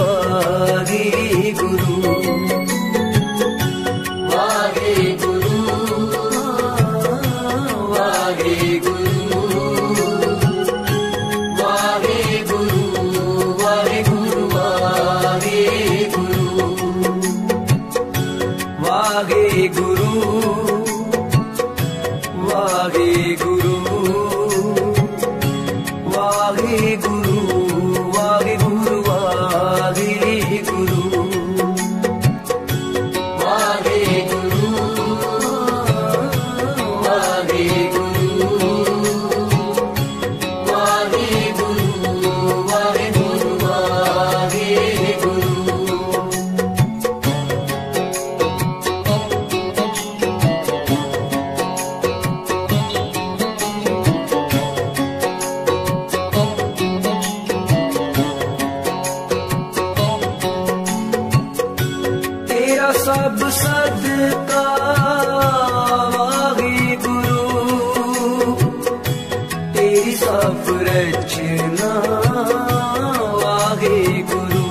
वाहे गुरु वाहे गुरु वाहे गुरु वाहे गुरु वाहे गुरु वाहे गुरु वाहे गुरु वाहे गुरु वाहे गुरु वाहे गुरु वाहे गुरु वाहे गुरु वाहे गुरु वाहे गुरु सब सदका वाहे गुरु तेरी सब रचना वाहे गुरु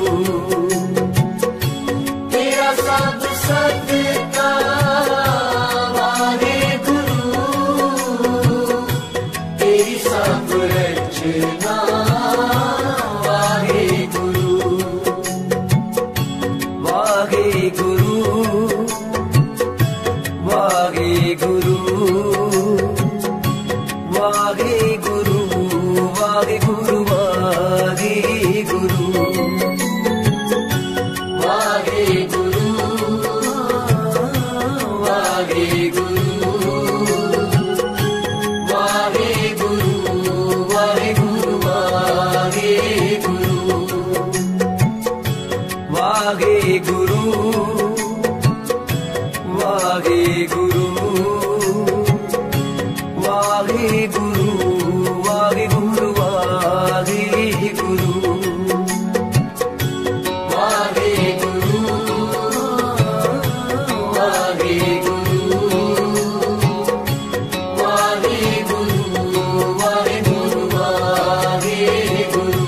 तेरा सब सदका वाहे गुरु तेरी सब रचना वाहे गुरु वाहे गुरु वाहे गुरु वाहे गुरु वाहे गुरु वाहे गुरु वाहे गुरु वाहे गुरु वाहे गुरु वाहे गुरु वाहे गुरु वाहे गुरु वाहे गुरु वाहे गुरु वाहे गुरु वाहे गुरु वाहे गुरु वाहे गुरु वाहे गुरु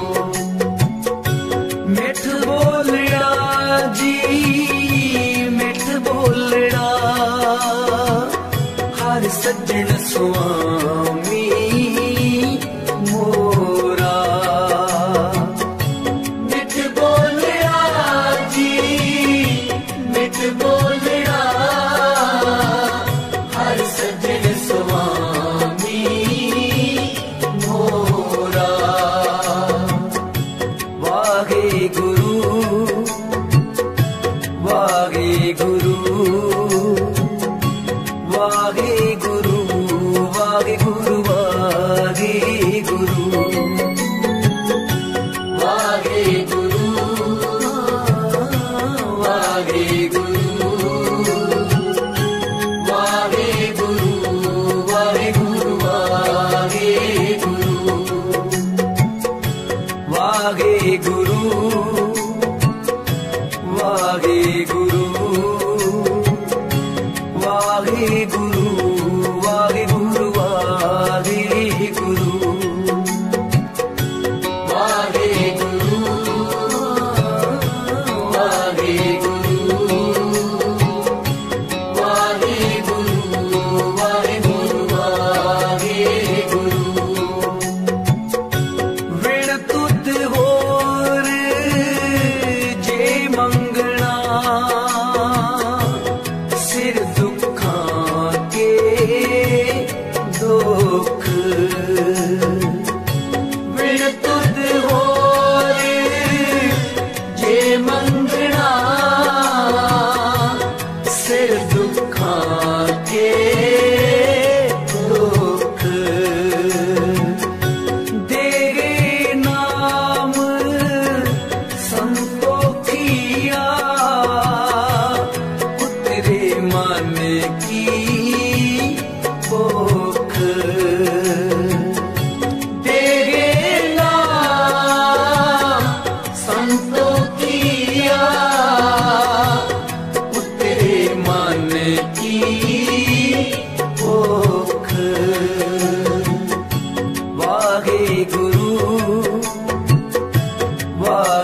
मिठ बोलना जी मिठ बोलना हर सज्जन स्वामी मोरा मिठ बोलना जी मिठ बोलना हर सज्जन स्वामी मोरा वाहे गुरु वाहे गुरु वाहे गुरु वाहे गुरु वाहे गुरु वाहे गुरु वाहे गुरु वाहे गुरु वाहे गुरु वाहे गुरु वाहे गुरु वाहे गुरु वाहे गुरु वाहे गुरु वाहे गुरु वाहे गुरु वाहे गुरु वाहे गुरु विण तुद होर जे मंगना सिर दुखां के दुख विण तुद होर जे मंगना सिर दुखां के दुख तेरे नाम संतोखिया उतरे मन की भूख तेरे नाम संतोखिया उतरे मन की भूख वाहे गुरु वाहे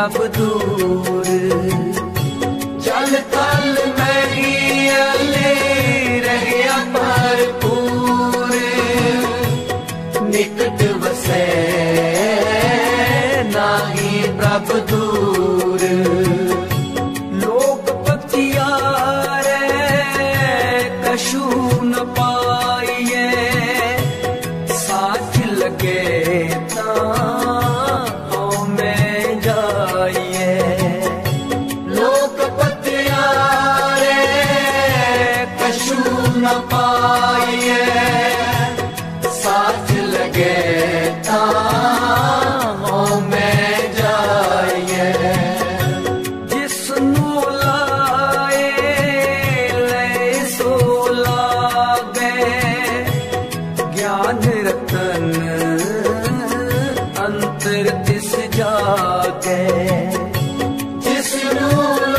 प्रभ दूर जल थल मैगी अले रहया भरपूर निकट वसै नाही प्रभ दूर लोक पतियारे कशु न पाइए साथ लगे न पाइए साथ लगे ताहों में जाइए जिसनु लाए ले सो लागे ज्ञान रतन अंतर तिस जागे जिसनु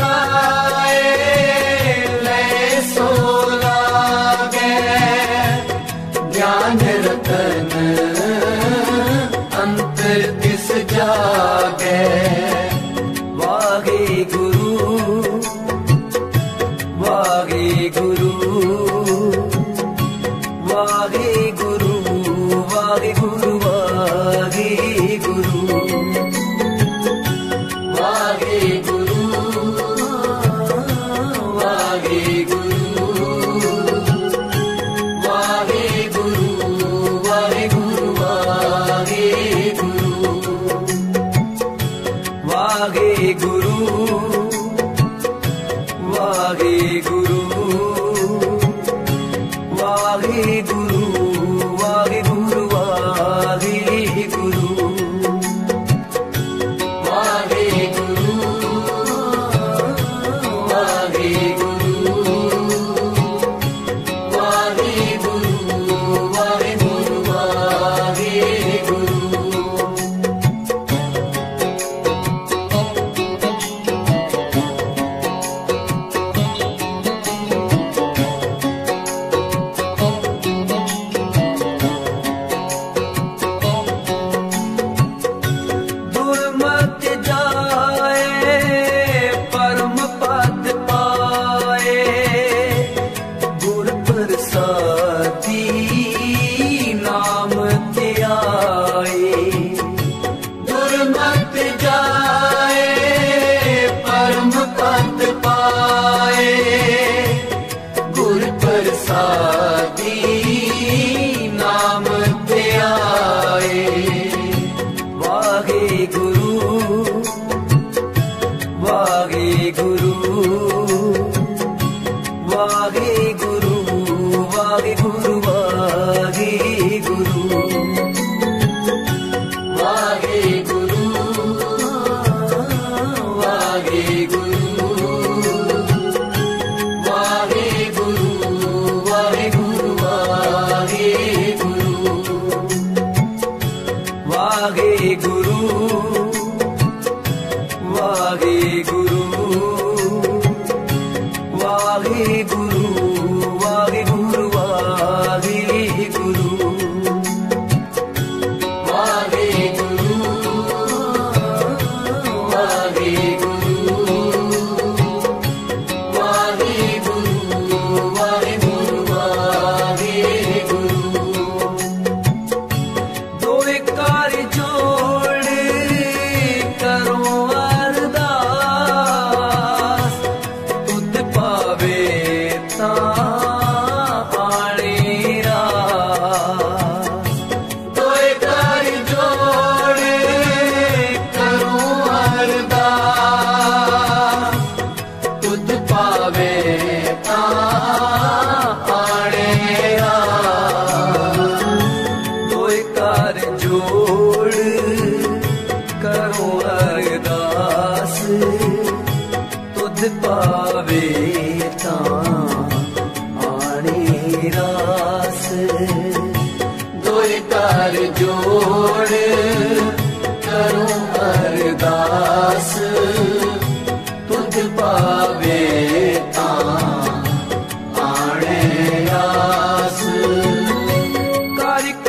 रतन अंतर किस जागे वाहे गुरु वाहे गुरु वाहे गुरु वाहे गुरु वाहे गुरु वाहे गुरु वाहे गुरु वाहे गुरु वाहे गुरु वाहे गुरु वाहे गुरु वाहे गुरु वाहे गुरु वाहे गुरु वाहे गुरु वाहे गुरु वाहे गुरु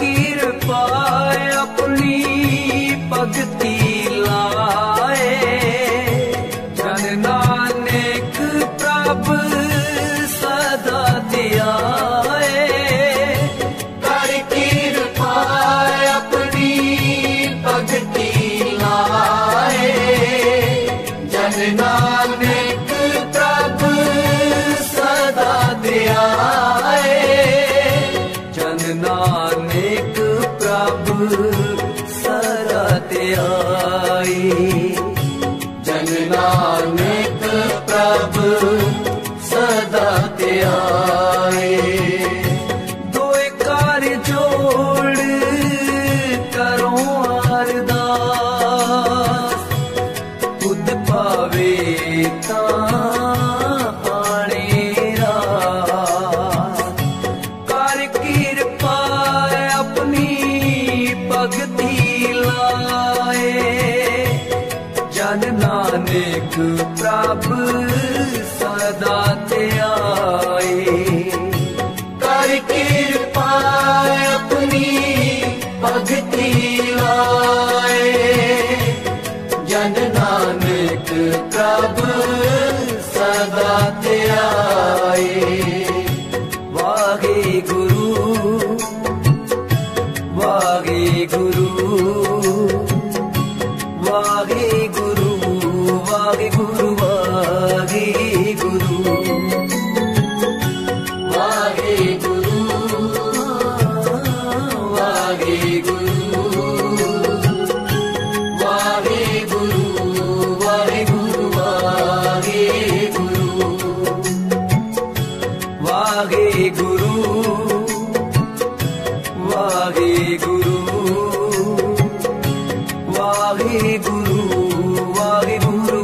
भगती लाए नानक प्रभु सदा ते आए। जन नानक प्रभु सदा ते आए। दो कार जोड़ करो अरदास, खुद पावे आने रास। कर कृपा अपनी भगति लाए। जन नानक प्रभु सदा ते आए। कर कृपा अपनी भगति लाए। जन नानक प्रभु सदा ते आए। वाहे गुरु वाहे गुरु वाहे गुरु वाहे गुरु वाहे गुरु वाहे गुरु वाहे गुरु वाहे गुरु वाहे गुरु वाहे गुरु वाहे गुरु वाहे गुरु वाहे गुरु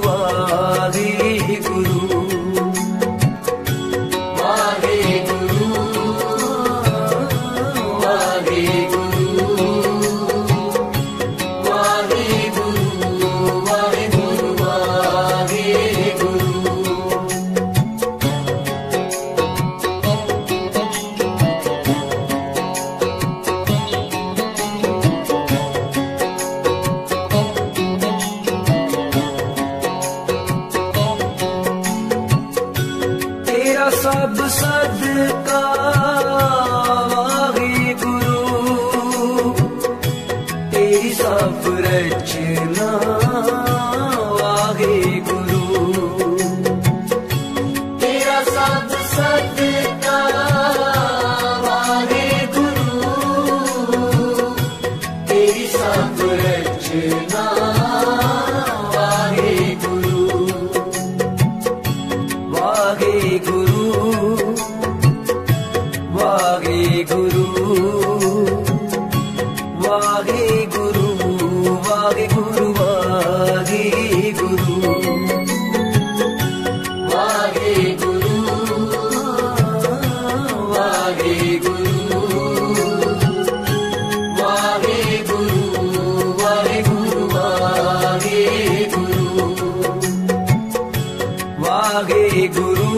वाहे गुरु वाहे गुरु वाहे गुरु वाहे गुरु वाहे गुरु। तेरा सब सदका वाहे गुरु, तेरी सब रचना वाहे गुरु। तेरा सब सदका वाहे गुरु, तेरी सब रचना वाहे गुरु। वाहे गुरु वाहे गुरु वाहे गुरु वाहे गुरु वाहे गुरु वाहे गुरु वाहे गुरु वाहे गुरु वाहे गुरु वाहे गुरु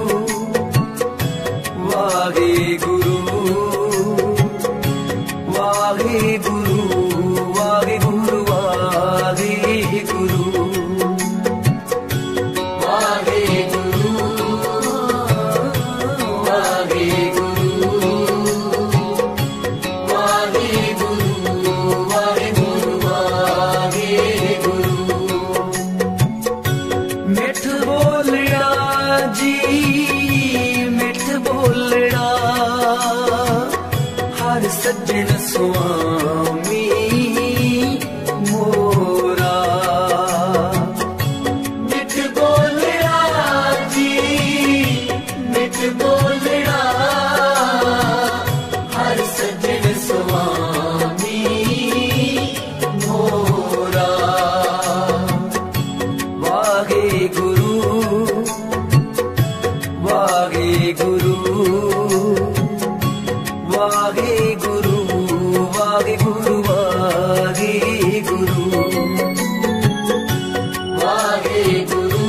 वाहे गुरु वाहे गुरु वाहे गुरु वाहे गुरु वाहे गुरु वाहे गुरु वाहे गुरु वाहे गुरु वाहे गुरु। मिठ बोलड़ा जी मिठ बोलड़ा, हर सज्जन स्वामी मोरा। मिठ बोलड़ा जी मिठ बोलड़ा, हर सज्जन स्वामी मोरा। वाहे गुरु वाहे गुरु वाहे गुरु वाहे गुरु वाहे गुरु वाहे गुरु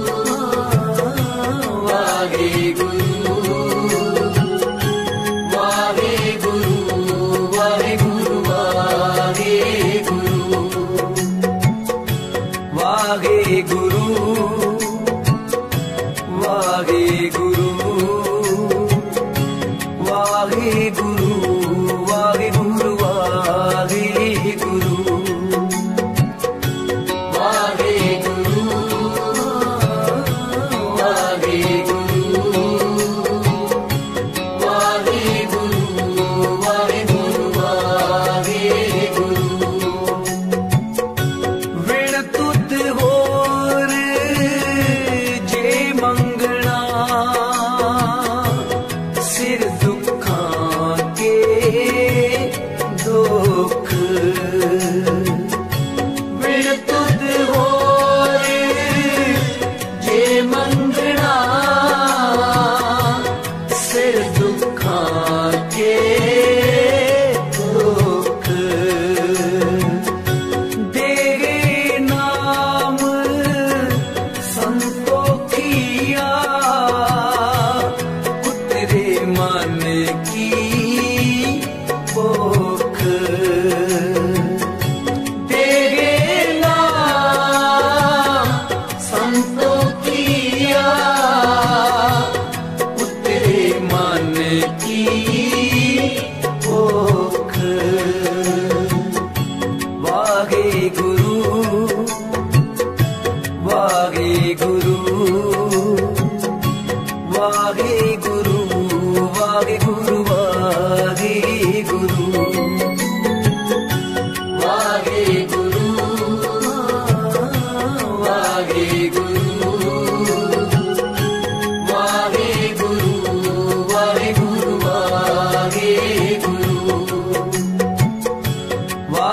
वाहे गुरु वाहे गुरु वाहे गुरु वाहे गुरु वाहे गुरु वाहे गुरु वाहे गुरु वाहे गुरु वाहे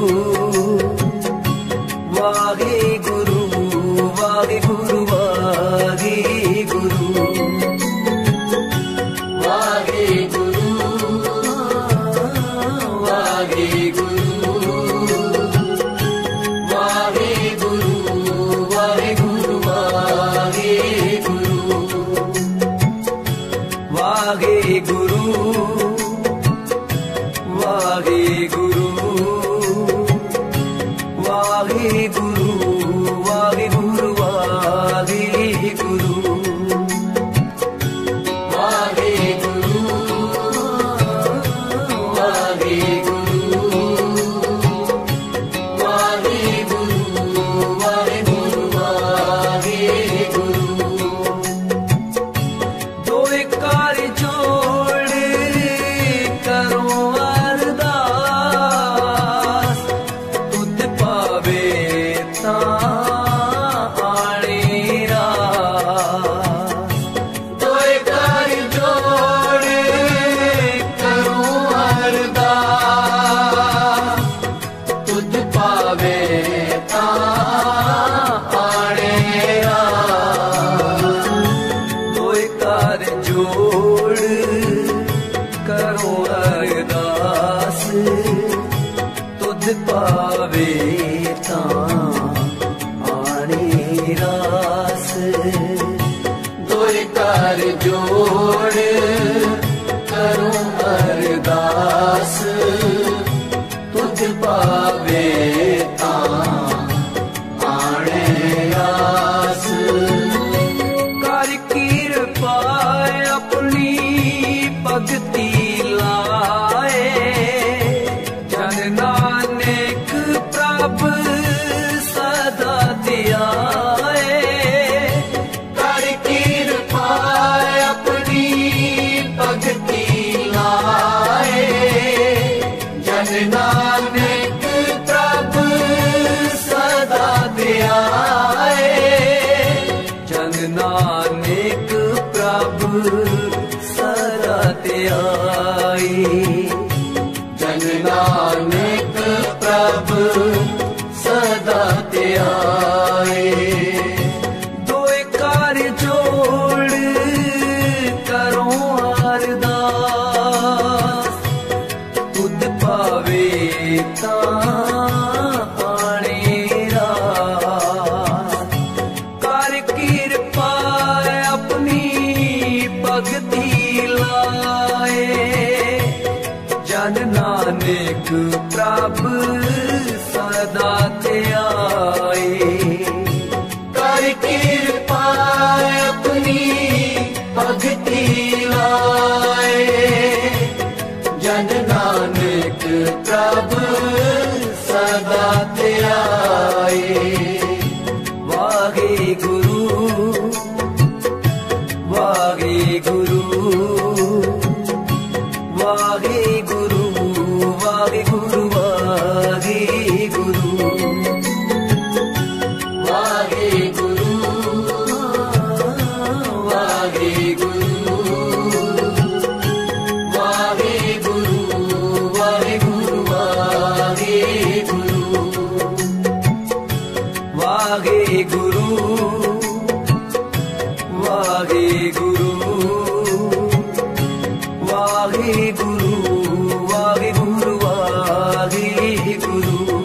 वाहे गुरु वाहे गुरु वाहे गुरु वाहे गुरु वाहे गुरु वाहे गुरु वाहे गुरु वाहे गुरु वाहे गुरु वाहे गुरु वाहे गुरु वाहे गुरु वाहे गुरु वाहे गुरु वाहे गुरु वाहे गुरु वाहे गुरु वाहे गुरु दो कार जोड़ करो अरदास तुद पावे आणे रास दो कार जोड़ करो अरदास तुद पावे आणे रास दो कार जोड़ करो अरदास तुद पावे आणे रास दो कार जोड़ करो अरदास तुद पावे आणे रास कर कृपा अपनी भगति लाए जन नानक प्रभ सदा ध्याए कर कृपा अपनी भगति लाए जन नानक प्रभ सदा ध्याए जन नानक प्रभ सदा ध्याए जन नानक प्रभ सदा ध्याए दो कार जोड़ करो अरदास तुद पावे आणे रास कर कृपा अपनी भगति लाए जन नानक प्रभ सदा ध्याए कर कृपा अपनी भगति लाए जन नानक प्रभ सदा ध्याए वाहे गुरु वाहे गुरु वाहे गुरु वाहे गुरु वाहे गुरु वाहे गुरु वाहे गुरु वाहे गुरु वाहे गुरु वाहे गुरु वाहे गुरु वाहे गुरु वाहे गुरु वाहे गुरु वाहे गुरु